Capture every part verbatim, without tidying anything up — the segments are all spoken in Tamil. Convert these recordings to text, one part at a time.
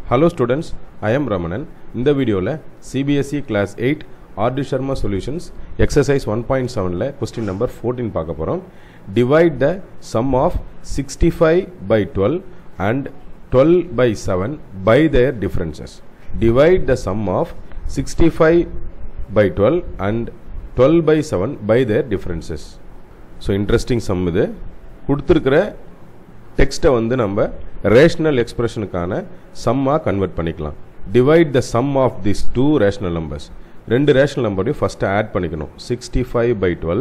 Hello students, I am Ramanan. In the video la C B S E class eight R D Sharma solutions exercise one point seven la question number fourteen paaka porom. Divide the sum of sixty-five by twelve and twelve by seven by their differences. Divide the sum of sixty-five by twelve and twelve by seven by their differences. So interesting sum இது. கொடுத்திருக்கிற டெக்ஸ்ட்டை வந்து நம்ம ரேஷனல் எக்ஸ்பிரஷனுக்கான சம்மாக கன்வெர்ட் பண்ணிக்கலாம். Divide the sum of this two rational numbers. ரெண்டு ரேஷனல் நம்பரையும் ஃபஸ்ட்டு ஆட் பண்ணிக்கணும். Sixty five by twelve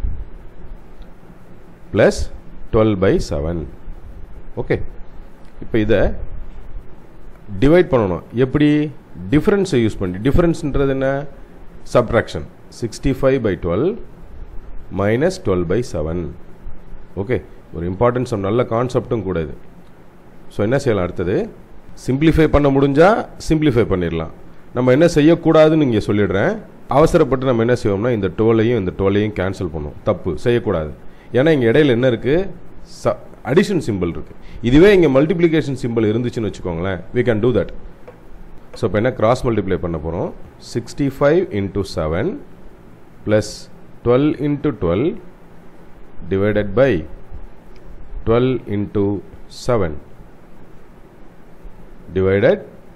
plus twelve by seven. Okay, இப்போ இதை டிவைட் பண்ணணும். எப்படி? டிஃப்ரென்ஸை யூஸ் பண்ணி. டிஃப்ரென்ஸ்ன்றது என்ன? Subtraction. Sixty five by twelve minus twelve by seven. Okay, ஒரு இம்பார்ட்டன்ஸ் நல்ல கான்செப்டும் கூட இது. ஸோ என்ன செய்யலாம்? அடுத்தது சிம்பிளிஃபை பண்ண முடிஞ்சால் சிம்பிளிஃபை பண்ணிடலாம். நம்ம என்ன செய்யக்கூடாதுன்னு இங்கே சொல்லிடுறேன். அவசரப்பட்டு நம்ம என்ன செய்வோம்னா இந்த டுவெலையும் இந்த டுவெலையும் கேன்சல் பண்ணுவோம். தப்பு, செய்யக்கூடாது. ஏன்னா இங்கே இடையில என்ன இருக்குது? ச அடிஷன் சிம்பிள் இருக்குது. இதுவே இங்கே மல்டிப்ளிகேஷன் சிம்பிள் இருந்துச்சுன்னு வச்சுக்கோங்களேன், we can do that. So இப்போ என்ன கிராஸ் மல்டிப்ளை பண்ண போகிறோம்? Sixty five into seven plus twelve into twelve divided by twelve into seven divided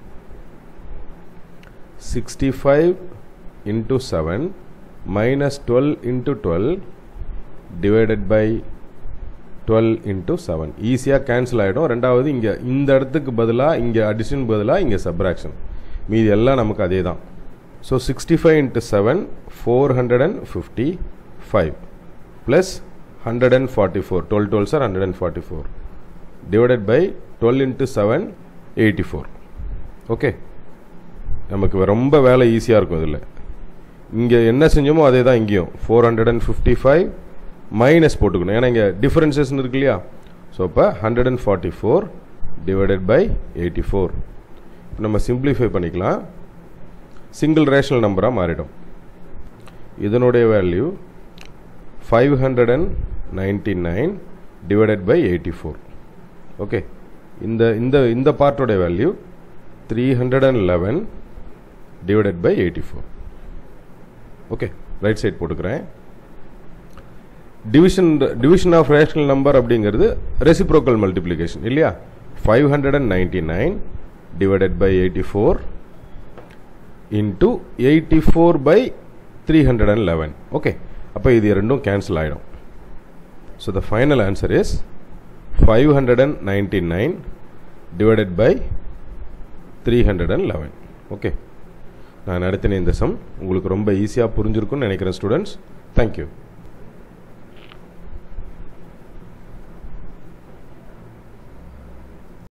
sixty-five into seven minus twelve into twelve divided by twelve into seven. ஈஸியாக கேன்சல் ஆகிடும். ரெண்டாவது இங்கே இந்த இடத்துக்கு பதிலாக இங்கே அடிஷன் பதிலாக இங்கே சப்ராக்ஷன். மீதி எல்லாம் நமக்கு அதே தான். So sixty five into seven four hundred and fifty five plus one hundred forty-four. twelve twelves are one hundred forty-four divided by twelve into seven eighty-four. Okay, நமக்கு ரொம்ப வேலை ஈஸியாக இருக்கும். இதில் இங்கே என்ன செஞ்சோமோ அதே தான் இங்கேயும். Four hundred and fifty five minus போட்டுக்கணும், ஏன்னா இங்கே டிஃப்ரென்சஸ்ன்னு இருக்கு இல்லையா. ஸோ இப்போ hundred and forty four divided by eighty four. இப்போ நம்ம சிம்பிளிஃபை பண்ணிக்கலாம். சிங்கிள் ரேஷனல் நம்பராக மாறிடும். இதனுடைய value five hundred ninety-nine divided by eighty-four. Okay, இந்த இந்த இந்த பார்ட்டோட value three hundred eleven divided by eighty-four. Okay, right side போட்டுக்கிறேன். Division division of rational number அப்படிங்கிறது ரெசிப்ரோக்கல் மல்டிப்ளிகேஷன் இல்லையா. five hundred ninety-nine divided by eighty-four into eighty-four by three hundred eleven. Okay, அப்போ இது ரெண்டும் கேன்சல் ஆகிடும். So the final answer is five hundred and ninety nine divided by three hundred and eleven. Okay, நான் நடத்தின இந்த சம் உங்களுக்கு ரொம்ப ஈஸியாக புரிஞ்சிருக்குன்னு நினைக்கிறேன் ஸ்டூடெண்ட்ஸ். தேங்க்யூ.